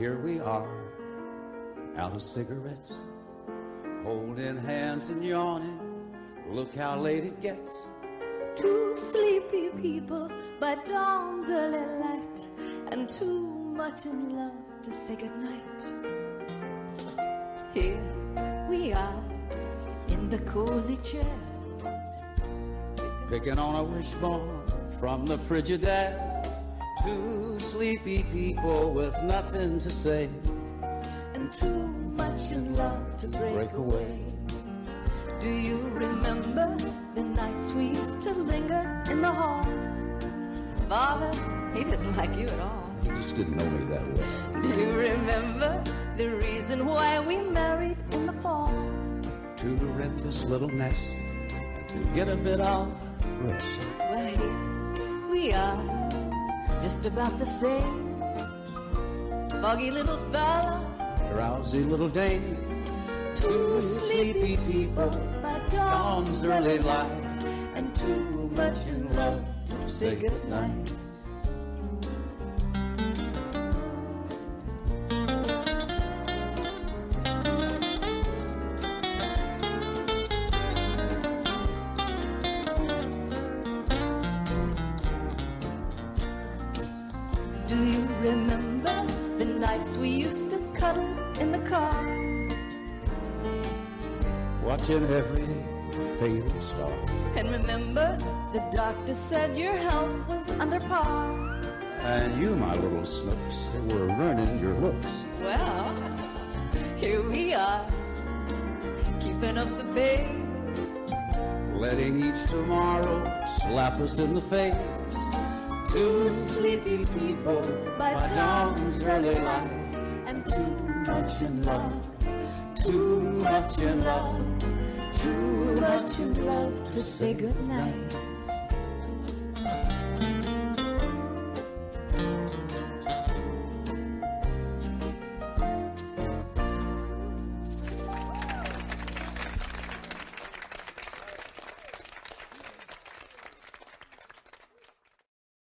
here we are, out of cigarettes, holding hands and yawning. Look how late it gets. Two sleepy people by dawn's early light, and too much in love to say goodnight. Here we are in the cozy chair, picking on a wishbone from the Frigidaire. Two sleepy people with nothing to say, and too much in love to break away. Do you remember the nights we used to linger in the hall? Father, he didn't like you at all. He just didn't know me that well. Do you remember the reason why we married in the fall? To rent this little nest and to get a bit of rest. Well, here we are, just about the same. Foggy little fella, drowsy little dame. Two sleepy people by dawn's early light, and too much in love to say goodnight. Do you remember the nights we used to cuddle in the car, watching every fading star? And remember the doctor said your health was under par, and you, my little snooks, were learning your looks. Well, here we are, keeping up the pace, letting each tomorrow slap us in the face. Two sleepy people by dawn's early light, and too much in love, too much in love, too much in love to say goodnight.